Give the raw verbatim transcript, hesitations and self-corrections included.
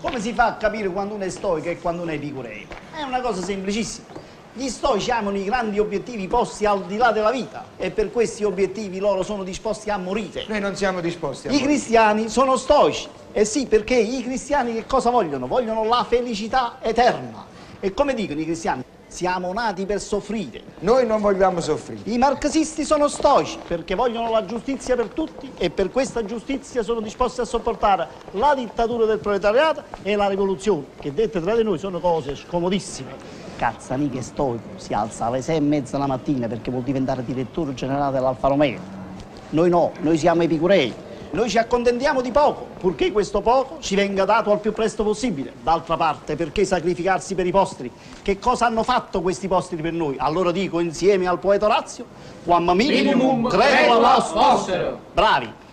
Come si fa a capire quando uno è stoico e quando uno è epicureo? È una cosa semplicissima. Gli stoici amano i grandi obiettivi posti al di là della vita e per questi obiettivi loro sono disposti a morire. Noi non siamo disposti a I morire. cristiani sono stoici. Eh sì, perché i cristiani che cosa vogliono? Vogliono la felicità eterna. E come dicono i cristiani? Siamo nati per soffrire. Noi non vogliamo soffrire. I marxisti sono stoici perché vogliono la giustizia per tutti e per questa giustizia sono disposti a sopportare la dittatura del proletariato e la rivoluzione, che dette tra di noi sono cose scomodissime. Cazzaniga è stoico, si alza alle sei e mezza la mattina perché vuol diventare direttore generale dell'Alfa Romeo. Noi no, noi siamo epicurei. Noi ci accontentiamo di poco, purché questo poco ci venga dato al più presto possibile. D'altra parte, perché sacrificarsi per i posteri? Che cosa hanno fatto questi posteri per noi? Allora dico, insieme al poeta Orazio, quam minimum credula vostro. Bravi!